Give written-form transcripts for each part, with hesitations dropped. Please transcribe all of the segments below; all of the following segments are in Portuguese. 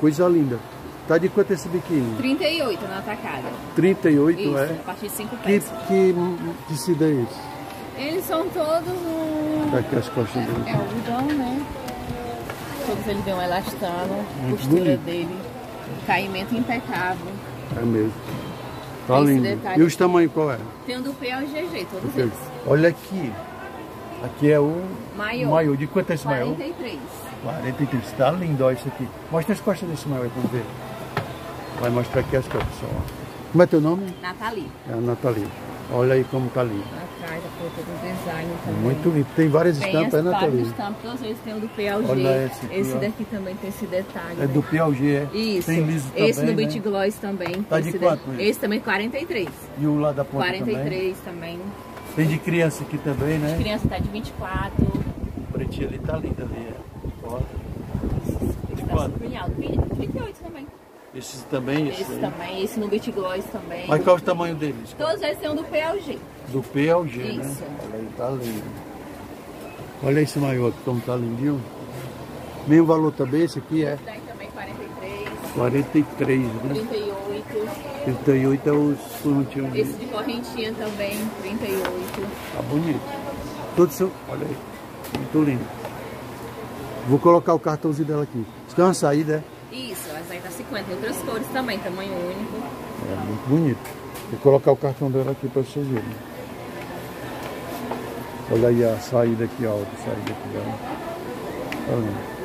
coisa linda. Tá de quanto esse biquíni? 38 na atacada. 38, isso, é? A partir de 5 peças. Que tecido é esse? Eles são todos Tá aqui as costas dele. É algodão, né? Todos eles vêm um elastano, muito costura bonito. dele, caimento impecável. É mesmo. Tá Esse lindo. detalhe. E os tamanhos qual é? Tem o do P ao GG, todos eles. Olha aqui. Aqui é o maiô. De quanto é esse maiô? 43. 43. Tá lindo, ó, isso aqui. Mostra as costas desse maiô aí pra ver. Vai mostrar aqui as costas, pessoal. Como é teu nome? Nathalie. É a Nathalie. Olha aí como tá lindo. Atrás a foto do design também. Muito lindo. Tem várias Tem estampas, é, Nathalie? Várias estampas, todos eles têm o do PLG. Olha esse aqui, esse ó. daqui também tem esse detalhe. É do PLG, é? Isso. Tem liso também, esse do Beach Gloss também. Tá de quanto? Esse também 43. E o lá da ponta 43 também. Tem de criança aqui também, né? De criança tá de 24. O pretinho ali tá lindo ali, é. Ó. Esse tá super alto. 38 também. Esses também? Esse também. Esse no Beach Gloss também. Mas qual é o tamanho deles? Todos eles têm um do PLG. Do PLG, isso, né? Olha aí, tá lindo. Olha esse maior aqui, como tá lindinho. Mesmo valor também, esse aqui é? Esse daí também 43. 43, né? 38. 38 é os pontinhos. Esse de correntinha também, 38. Tá bonito. Todos são... Olha aí. Muito lindo. Vou colocar o cartãozinho dela aqui. Isso aqui é uma saída, é? Isso, essa aí tá 50. Tem outras cores também, tamanho único. É muito bonito. Vou colocar o cartão dela aqui para vocês verem. Olha aí a saída aqui, ó. A saída aqui dela. Olha.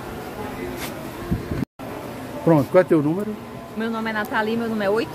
Pronto, qual é teu número? Meu nome é Nathalie, meu número é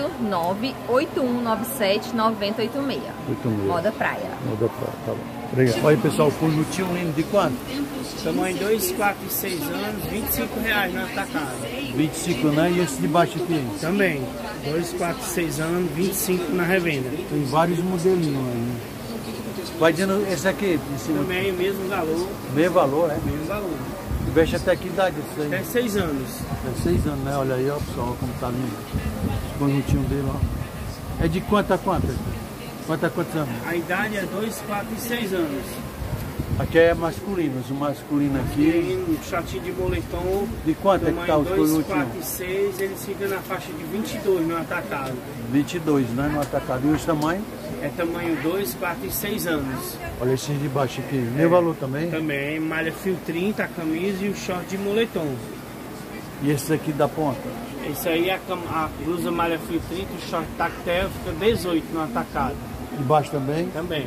889-8197-9086. Moda Praia. Moda Praia, tá bom. Obrigado. Olha aí, pessoal, o conjuntinho lindo de quanto? Tamanho 2, 4 e 6 anos, R$25 na atacada. 25, né? E esse de baixo aqui? Também, 2, 4 e 6 anos, 25 na revenda. Tem vários modelinhos aí, né? Vai dizendo esse aqui? Também, mesmo valor. Mesmo valor, é? Mesmo valor. Veste até que idade isso aí? Até 6 anos. É 6 anos, né? Olha aí, ó, pessoal, como tá lindo. Esse conjuntinho dele, ó. É de quanto a quanto? Quanto a quantos anos? A idade é 2, 4 e 6 anos. Aqui é masculino, o masculino aqui. Tem um shortinho de moletom. De quanto é que tá os conjuntinhos? 2, 4 e 6, eles ficam na faixa de 22 no atacado. 22, né? No atacado. E os tamanhos? É tamanho 2, 4 e 6 anos. Olha esse de baixo aqui. Meu valor também? Também, malha fio 30, a camisa e o short de moletom. E esse aqui da ponta? Esse aí, a blusa malha fio 30, o short tactel fica 18 no atacado. De baixo também? Também.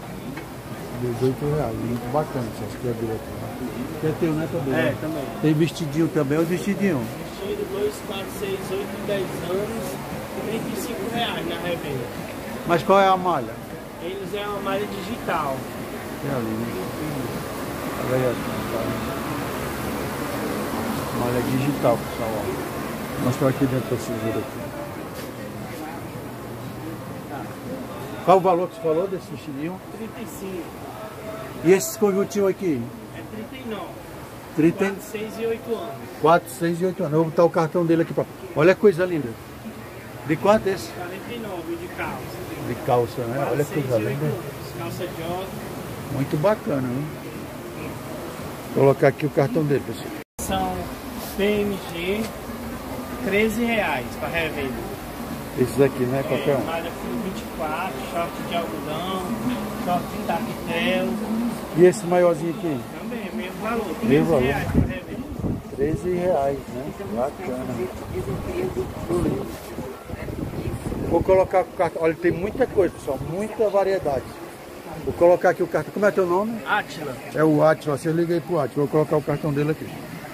R$18. Muito bacana essas quebras aqui. Que é teu, né, também? É, também. Tem vestidinho também, os vestidinhos? Vestido 2, 4, 6, 8, 10 anos, R$35 na revenda. Mas qual é a malha? Eles é uma malha digital. Tem ali, né? Olha aí, ó. Malha digital, pessoal. Ó. Vou mostrar aqui dentro pra vocês verem aqui. Qual o valor que você falou desse vestidinho? 35. E esses conjuntinhos aqui? É 39. 30... 4, 6 e 8 anos. 4, 6 e 8 anos. Eu vou botar o cartão dele aqui. Pra... Olha a coisa linda. De quanto é esse? 49 de calça. De calça, né? 4, Olha a 6 coisa e 8 linda. anos. Calça jogger. Muito bacana, né? Vou colocar aqui o cartão dele, pessoal. São PMG, R$13 para revenda. Esses aqui, né? Qualquer um. Malha fio 24, short de algodão, short de tactel. E esse maiorzinho aqui? Também, mesmo valor. Mesmo valor. R$13 para revenda. R$13, né? Bacana. Vou colocar o cartão. Olha, tem muita coisa, pessoal. Muita variedade. Vou colocar aqui o cartão. Como é teu nome? Átila. É o Átila. Você liga aí pro Átila. Vou colocar o cartão dele aqui.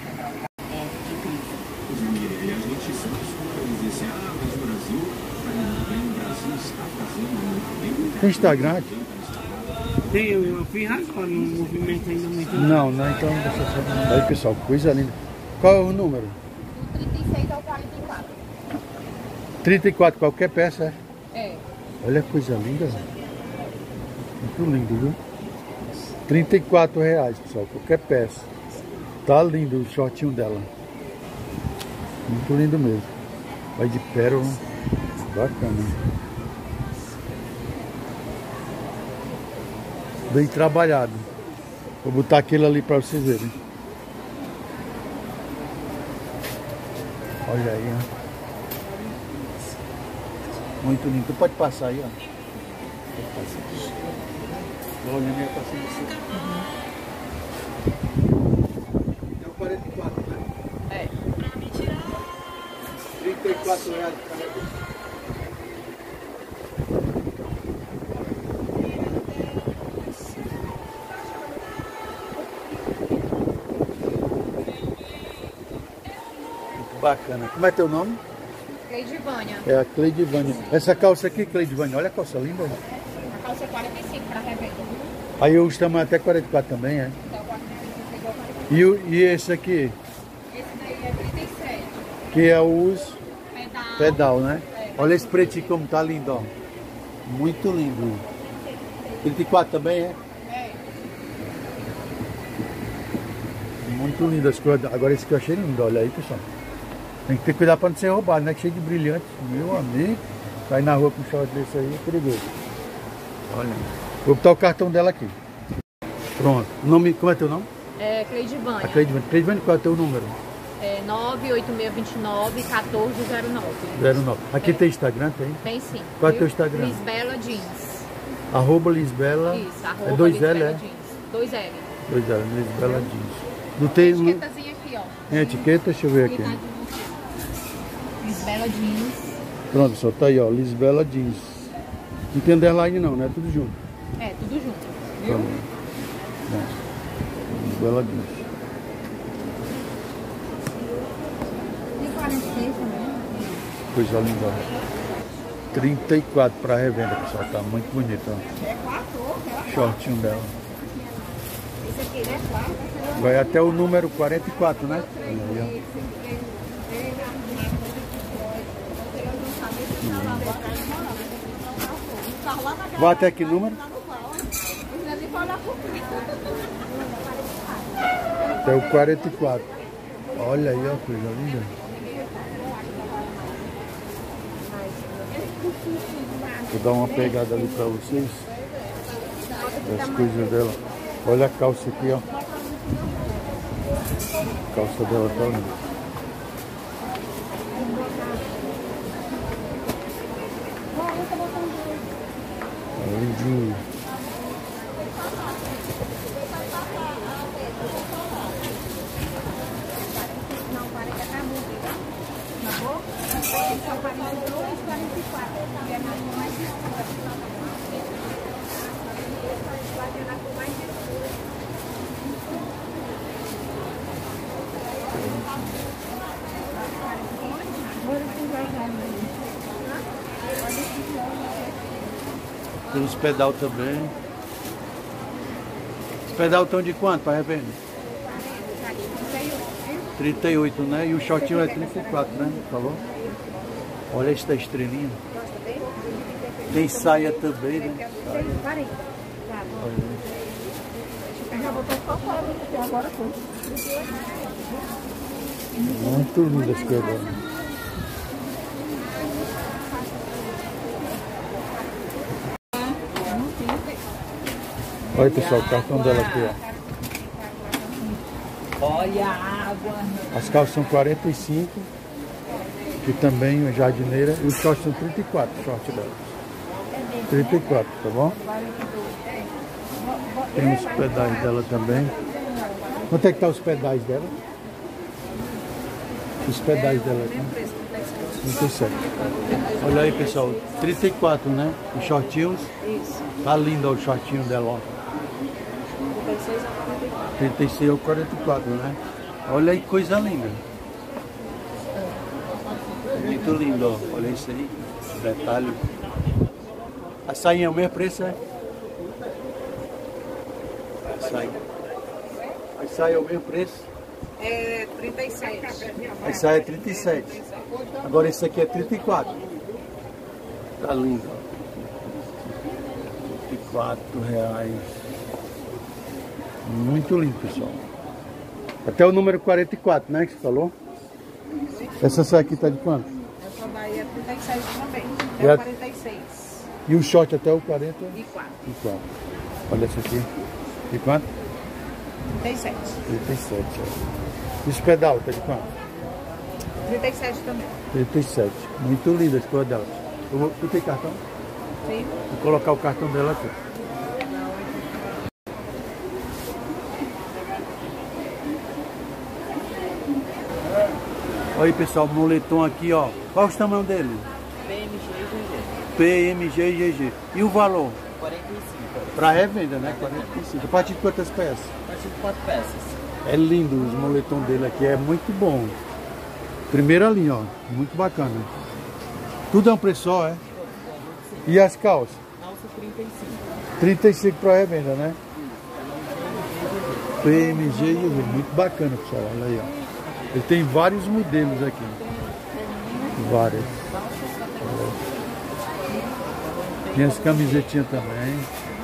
Tem Instagram aqui? Tem, eu fui agora no movimento ainda muito. Não, então deixa eu só... Aí, pessoal, coisa linda. Qual é o número? 36 ao 44. 34, qualquer peça, é? É. Olha a coisa linda. Muito lindo, viu? R$34, pessoal, qualquer peça. Tá lindo o shortinho dela. Muito lindo mesmo. Vai de pérola. Bacana. Bem trabalhado. Vou botar aquele ali para vocês verem. Olha aí, ó. Muito lindo. Tu pode passar aí, ó. Pode passar. Olha, minha passando assim. É o 44, né? É. R$34 cada vez. Bacana. Como é teu nome? Cleidivânia. É a Cleidivânia. Essa calça aqui, Cleidivânia, olha a calça linda. A calça é 45 para revenda. Aí os tamanhos até 44 também, é? E esse aqui? Esse daí é 37. Que é os Pedal. pedal, né? Olha esse pretinho como tá lindo, ó. Muito lindo. 34 também, é? É. Muito lindo as coisas. Agora esse que eu achei lindo, olha aí, pessoal. Tem que ter cuidado para não ser roubado, né? Cheio de brilhante. Meu amigo, sair na rua com um short desse aí é perigoso. Olha. Vou botar o cartão dela aqui. Pronto. Nome, como é teu nome? É Cleidivânia. A Cleidivânia. Cleidivânia, qual é o teu número? É 98629-1409. 09. Aqui tem Instagram, tem? Tem sim. Qual é o teu Instagram? Lisbela Jeans. Arroba Lisbela. Isso, arroba É 2L, Lisbela é? Jeans. 2L. 2L, Lisbela Jeans. Não tem. Etiquetazinha aqui, ó. Tem etiqueta? Deixa eu ver aqui. Lisbela Jeans. Pronto, só tá aí, ó. Lisbela Jeans. Não tem underline não, né? Tudo junto. É, tudo junto. Viu? Tá bom. Lisbela Jeans. Coisa linda. 34 para revenda, pessoal. Tá muito bonito, ó. É 4, Shortinho dela. esse aqui, né? 4. Vai até o número 44, né? Aí, ó. Vai até que número? Até o 44. Olha aí, ó, coisa linda. Vou dar uma pegada ali pra vocês. Das coisas dela. Olha a calça aqui, ó. A calça dela tá linda. Tá lindinho. Tem os pedal também. Os pedal estão de quanto para revenda? 38, né? E o shortinho é 34, né? Falou? Olha esta estrelinha. Tem saia também, né? Saia. Olha. Muito lindas as coisas. Olha, pessoal, o cartão dela aqui, ó. Olha a água. As calças são 45, que também é jardineira, e os shorts são 34, o short dela. 34, tá bom? Tem os pedais dela também. Quanto é que tá os pedais dela? Os pedais dela aqui. 37. Olha aí, pessoal, 34, né? Os shortinhos. Isso. Tá lindo ó, o shortinho dela, ó. 36 ou 44, né? Olha aí, coisa linda. Muito lindo, ó. Olha isso aí. Detalhe. A sainha é o mesmo preço, é? A saia é o mesmo preço? É 37. A saia é 37. Agora esse aqui é 34. Tá lindo. R$34. Muito lindo, pessoal. Até o número 44, né? Que você falou? Essa saia aqui tá de quanto? Essa daí é 37 também. E É a- 46. E o short até o 40? E 4. E 4. Olha essa aqui. De quanto? 37. 37. Ó. E os pedal tá de quanto? 37 também. 37. Muito linda as cores dela. Tu tem cartão? Sim. Vou colocar o cartão dela aqui. Olha aí, pessoal, o moletom aqui, ó. Qual é o tamanho dele? PMG e GG. E o valor? 45. Para revenda, né? 45. A partir de quantas peças? A partir de 4 peças. É lindo os moletom dele aqui, é muito bom. Primeira linha, ó. Muito bacana. Tudo é um preço só, é? E as calças? Calça 35. 35 para revenda, né? PMG e GG. Muito bacana, pessoal. Olha aí, ó. Ele tem vários modelos aqui. Vários. Tem as camisetinhas também.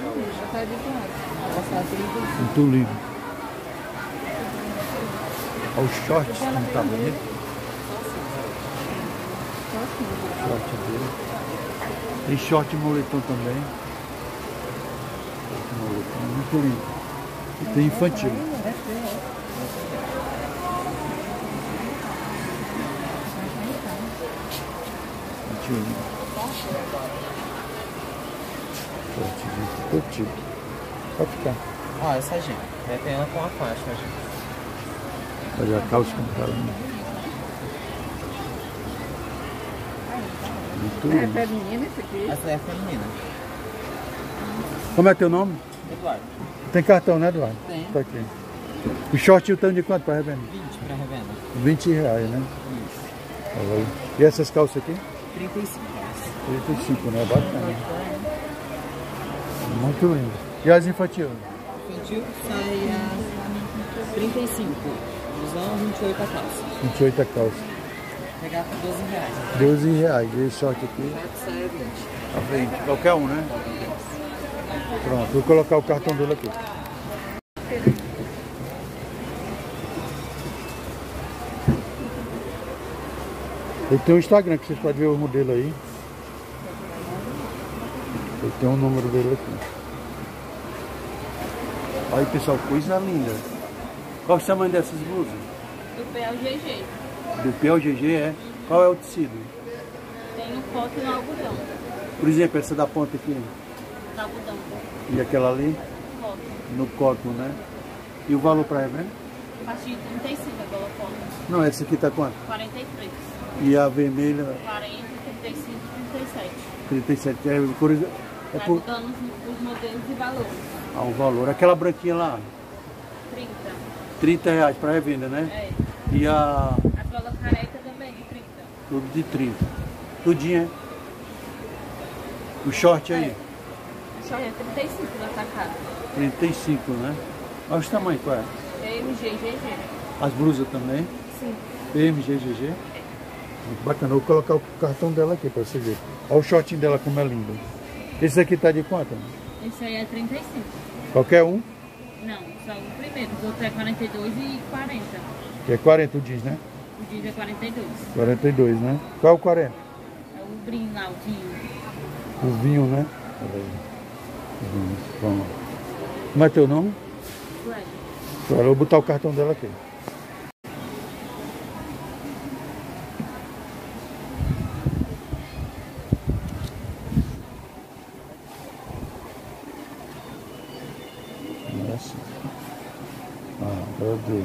Muito lindo. Olha o short, como tá bonito. Short dele. Tem short e moletom também. Moletom, muito lindo. E tem infantil. Curtido. Pode ficar. Ó, essa gente. Tem ela com a faixa, gente. Olha a calça como tá linda. Muito É lindo. feminina esse aqui? Essa é feminina. Como é teu nome? Eduardo. Tem cartão, né, Eduardo? Tem. Tá aqui. O short e o tanto de quanto para revenda? 20 para revenda. R$20, né? Isso. Olha aí. E essas calças aqui? 35. 35, né? Bacana. Muito lindo. E as infantil? Infantil sai a 35. Blusão 28 a calça. 28 a calça. Pegar por R$12. R$12. E esse short aqui? Sai a 20. A 20. Qualquer um, né? Pronto, vou colocar o cartão dele aqui. Ele tem um Instagram que vocês podem ver o modelo aí. Ele tem um número dele aqui. Olha aí, pessoal, coisa linda. Qual é o tamanho dessas blusas? Do P ao GG. Do P ao GG, é? Qual é o tecido? Tem no coto e no algodão. Por exemplo, essa da ponta aqui. No algodão. E aquela ali? Coto. No cotton, né? E o valor para revenda? A partir de 35 agora coto. Não, essa aqui tá quanto? 43. E a vermelha? 40, 35, 37. 37. É Vai por... mudando os modelos e valores. Ah, o valor. Aquela branquinha lá? 30. R$30 para revenda, né? É. E a... Aquela careca também, de 30. Tudo de 30. Tudinho, é? O short aí? Só é 35 no atacado. 35, né? Olha os tamanhos, qual é? PMG, GG. As blusas também? Sim. PMG, GG. Muito bacana. Eu vou colocar o cartão dela aqui para você ver. Olha o shortinho dela como é lindo. Esse aqui tá de quanto? Esse aí é 35. Qualquer um? Não, só o primeiro. Os outros é 42 e 40. Que é 40 o jeans, né? O jeans é 42. 42, né? Qual é o 40? É o brim lá, o vinho. O vinho, né? Olha aí. Vinho. Bom. Como é teu nome? Sueli. Agora eu vou botar o cartão dela aqui. Nossa. Ah, agora deu.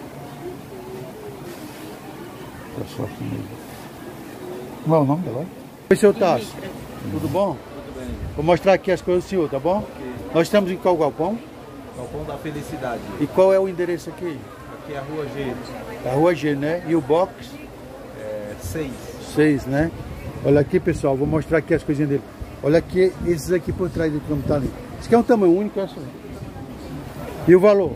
Tá só comigo. Como é o nome dela? Oi, seu Tasso. Tudo bom? Tudo bem. Vou mostrar aqui as coisas do senhor, tá bom? Ok. Nós estamos em qual galpão? Galpão da Felicidade. E qual é o endereço aqui? Aqui é a Rua G. A Rua G, né? E o box? 6. 6, né? Olha aqui, pessoal, vou mostrar aqui as coisinhas dele. Olha aqui, esses aqui por trás do como tá ali. Isso aqui é um tamanho único, é só. E o valor?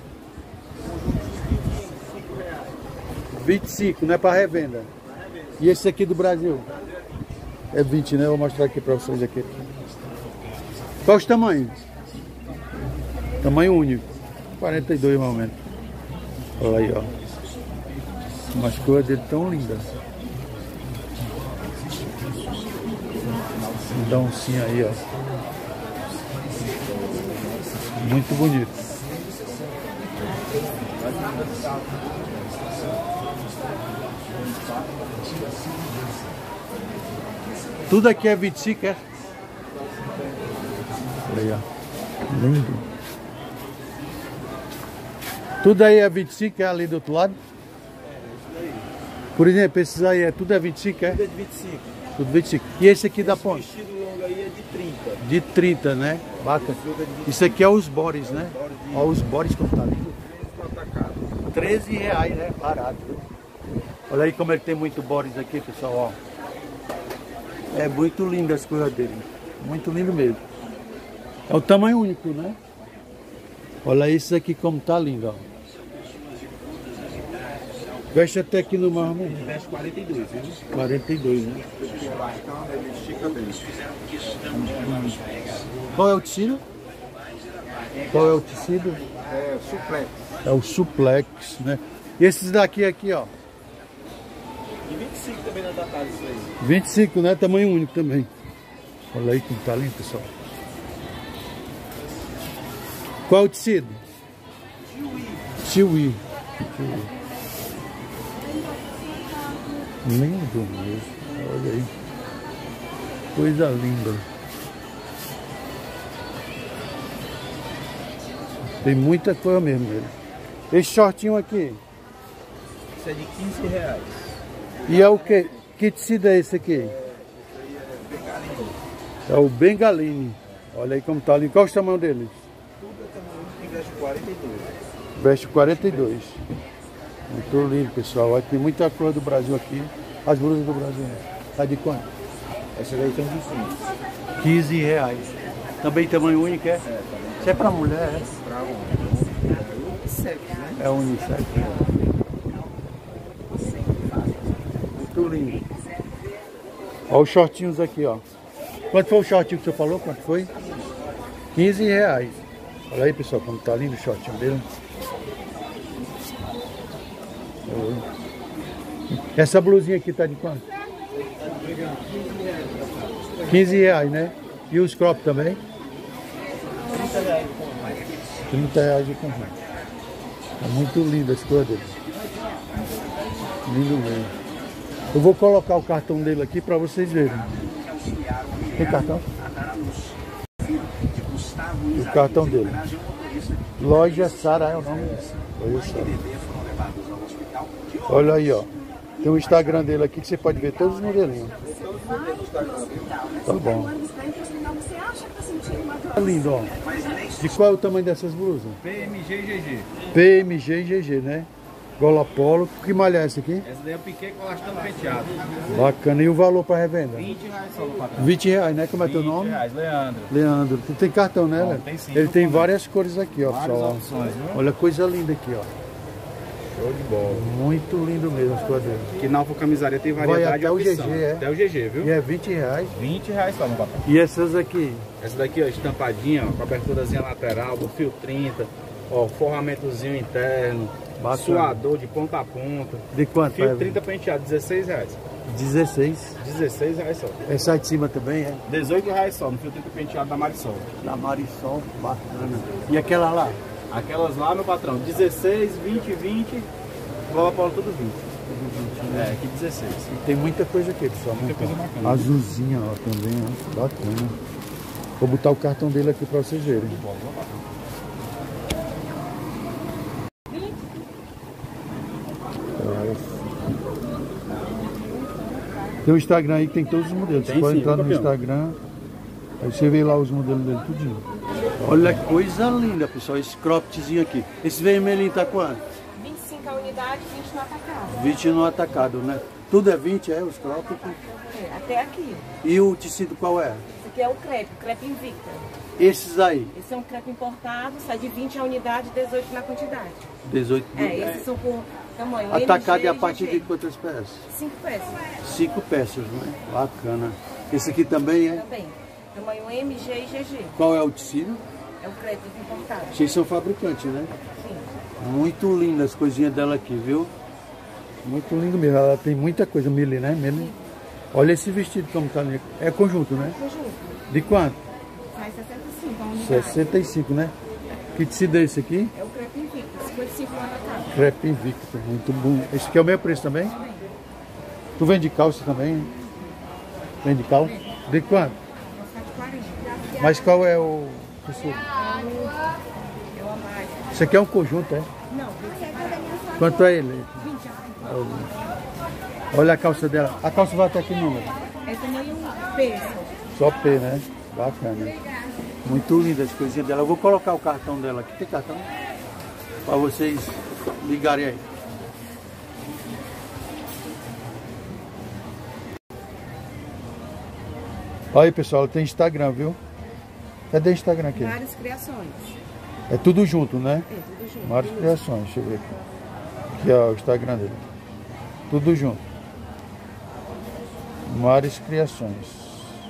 25, não é para revenda. E esse aqui do Brasil? É 20, né? Vou mostrar aqui para vocês aqui. Qual os tamanhos? Tamanho único. 42 momento. Olha aí, ó. Umas cores dele tão lindas. Dá um sim aí, ó. Muito bonito. Tudo aqui é 25, é? Olha aí, ó. Lindo. Tudo aí é 25, é ali do outro lado? Por exemplo, esses aí é tudo é 25, é? Tudo é de 25. Tudo 25. E esse aqui da ponte? Esse vestido longo aí é de 30. De 30, né? Bacana. Isso aqui é os bores, né? Olha os bores como tá lindo. 13 reais, né? Barato. Olha aí como ele tem muito bores aqui, pessoal, ó. É muito lindo as coisas dele. Muito lindo mesmo. É o tamanho único, né? Olha isso aqui como tá lindo, ó. Veste até aqui no mar mesmo. Veste 42, viu? 42, né? Ele estica bem. Qual é o tecido? Qual é o tecido? É suplex. É o suplex, né? E esses daqui aqui, ó. E 25 também na da casa isso aí. 25, né? Tamanho único também. Olha aí como tá lindo, pessoal. Qual é o tecido? Chiwi. Lindo mesmo. Olha aí. Coisa linda. Tem muita coisa mesmo. Esse shortinho aqui. Isso é de 15 reais. E é o que? Que tecido é esse aqui? É o bengaline. Olha aí como tá lindo. Qual é o tamanho deles? Tudo é tamanho que veste 42. Veste 42. Muito lindo, pessoal. Olha, tem muita coisa do Brasil aqui. As blusas do Brasil. Tá de quanto? Essa daí tem de 15 reais. Também tamanho único, é? Isso é pra mulher, é? Pra homem. Unissex, né? É unissex. Muito lindo. Olha os shortinhos aqui, ó. Quanto foi o shortinho que você falou? Quanto foi? 15 reais. Olha aí, pessoal, como tá lindo o shortinho dele. Essa blusinha aqui tá de quanto? 15 reais, né? E os crop também? 30 reais de conjunto. É muito lindo esse coisa dele. Lindo mesmo. Eu vou colocar o cartão dele aqui para vocês verem. Tem cartão? O cartão dele. Loja Sara é o nome disso. Loja Sara. Olha aí, ó. Tem o Instagram dele aqui que você pode ver todos os modelinhos. Tá bom. Tá lindo, ó. De qual é o tamanho dessas blusas? PMG e GG. PMG e GG, né? Gola polo. Que malha é essa aqui? Essa daí eu piquei com elastano penteado. Bacana. E o valor para revenda? 20 reais só no patrão. 20 reais, né? Como é teu 20 nome? reais, Leandro. Leandro. Tu tem cartão, né? Léo? Tem sim. Ele tem várias cores aqui, ó, Várias pessoal. opções, viu? Olha a coisa linda aqui, ó. Show de bola. Muito lindo mesmo as coisas dele. Aqui na Alfa Camisaria tem Vai variedade até de o opção. GG, é? Até o GG, viu? E é 20 reais. 20 reais só no patrão. E essas aqui? Essa daqui, ó, estampadinha, ó, com aberturazinha lateral, do fio 30, ó, forramentozinho interno, Bacana. suador de ponta a ponta. De quanto? Fio Vai? 30 penteado, 16 reais. 16. 16 reais só. Essa aí de cima também, é? 18 reais só, no fio 30 penteado da Marisol. Da Marisol, bacana. E aquela lá? Aquelas lá, meu patrão, 16, 20, 20, igual a Paulo, tudo 20. É, aqui 16. E tem muita coisa aqui, pessoal. Muita coisa bacana. Azulzinha, ó, também, ó. Bacana. Vou botar o cartão dele aqui pra vocês verem. Tem o Instagram aí que tem todos os modelos. Você Tem pode sim, entrar no campeão. Instagram. Aí você vê lá os modelos dele tudinho. Olha que coisa linda, pessoal. Esse croppedzinho aqui. Esse vermelhinho tá quanto? 25 a unidade, 20 no atacado. 20 no atacado, né? Tudo é 20, é? Os cropped. É, até aqui. E o tecido qual é? Esse aqui é o crepe Invicta. Esses aí? Esse é um crepe importado, sai de 20 a unidade, 18 na quantidade. 18. Esses são por tamanho Atacado MG é a partir GG. de quantas peças? 5 peças 5 peças, né? Bacana. Esse aqui também é? também. Tamanho MG e GG. Qual é o tecido? É o crepe importado. Vocês são fabricantes, né? Sim. Muito linda as coisinhas dela aqui, viu? Muito lindo mesmo. Ela tem muita coisa, Mili, né? Mili. Olha esse vestido como tá lindo. É conjunto, né? Conjunto. De quanto? Sai 65 a unidade. 65, né? Que tecido é esse aqui? É o crepe Invicta, 55 no atacado. Crepe Invicta, muito bom. Esse aqui é o meu preço também? Tu vende calça também? Vende calça? De quanto? Mas qual é o... Isso aqui é um conjunto, é? Não, Quanto é ele? 20. Olha a calça dela. A calça vai até que número? É tamanho P. Só P, né? Bacana. Muito linda as coisinhas dela. Eu vou colocar o cartão dela aqui. Tem cartão? Para vocês ligarem aí. Olha aí, pessoal, tem Instagram, viu? Cadê o Instagram aqui? Várias criações. É tudo junto, né? É tudo junto. Várias criações, deixa eu ver aqui. Aqui, ó, o Instagram dele. Tudo junto. Várias criações.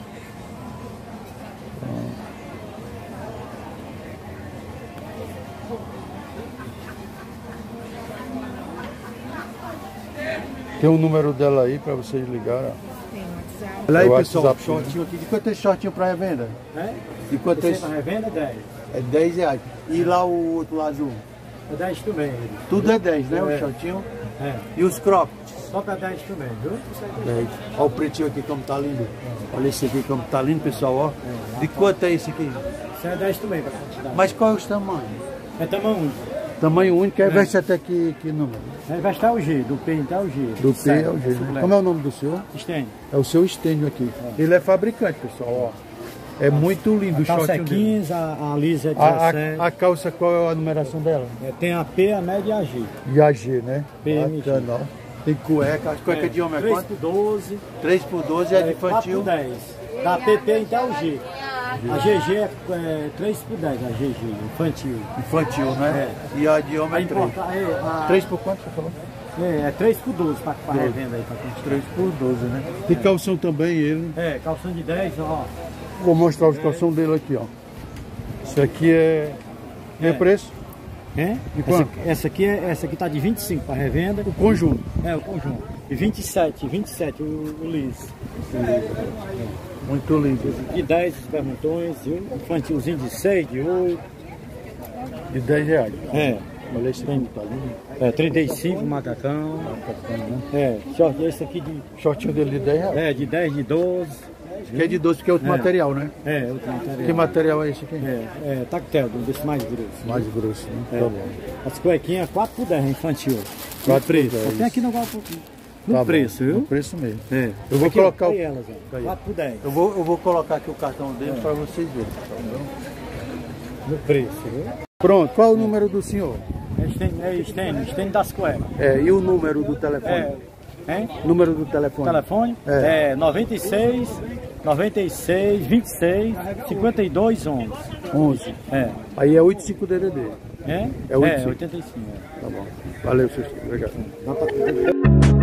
Tem um número dela aí para vocês ligarem. Tem WhatsApp. Olha aí, O pessoal, WhatsApp, shortinho aqui. De quanto é esse shortinho para revenda? É? De quanto é Você esse? tá revenda 10. É 10 reais. E lá o outro lá azul? É 10 também. Tudo é 10, né? É. O shortinho. É. E os crocs? Só para 10 também, viu? 10. Olha o pretinho aqui como tá lindo. Olha esse aqui como tá lindo, pessoal, ó. De quanto é esse aqui? Isso é 10 também para quantidade. Mas qual é os tamanhos? É tamanho único. Tamanho único, é veste até que número? Vai estar o G, do P até o G. Do P é o G. Né? Como é o nome do seu? Estende. É o seu estêndio aqui. Ele é fabricante, pessoal, ó. É muito lindo o Calça é shortinho dele. 15, a lisa é 17. A calça, qual é a numeração dela? É, tem a P, a média e a G. E a G, né? PMG. Bacana, ó. Tem cueca. As cuecas de homem é 3 quanto? por 12. 3 por 12 é de 4 infantil. por 10. Da PP até o G. A GG é 3 por 10, a GG, infantil. Infantil, né? E a de homem é 3. 3 por quanto você falou? É 3 por 12 para revenda aí, para continuar. 3 por 12, né? Tem calção também ele. É, calção de 10, ó. Vou mostrar os calção dele aqui, ó. Isso aqui é... Tem preço? É? De quanto? Essa aqui tá de 25 para revenda. O conjunto. É, o conjunto. E 27 o liso. Muito lindo. De 10 os bermuntões, e um infantilzinho de 6, de 8. De 10 reais. É. Olha esse aqui, tá lindo. É, 35 macacão. É, short, esse aqui de... Shortinho dele de 10 reais. É, de 10, de 12. Que é de 12, porque é outro material, né? É, outro material. Que material é esse aqui? É tactel, desse mais grosso. Mais grosso, né? É. Tá bom. As cuequinhas 4 por 10, infantil. 4 No por preço. 10. Só tem aqui no Tá preço, bom. viu? No preço mesmo. É. Eu vou Aqui, colocar ó, o... aí elas, ó. 4 por 10. Eu vou colocar aqui o cartão dele para vocês verem. Tá bom? No preço, viu? Pronto, qual é o número do senhor? Estende das cuecas. É, e o número do telefone? Hein? Número do telefone? Telefone? É. É 96 26 52 11. 11. É. Aí é 85 DDD. É? É 85. 85. Tá bom. Valeu, senhor. Obrigado. Dá pra...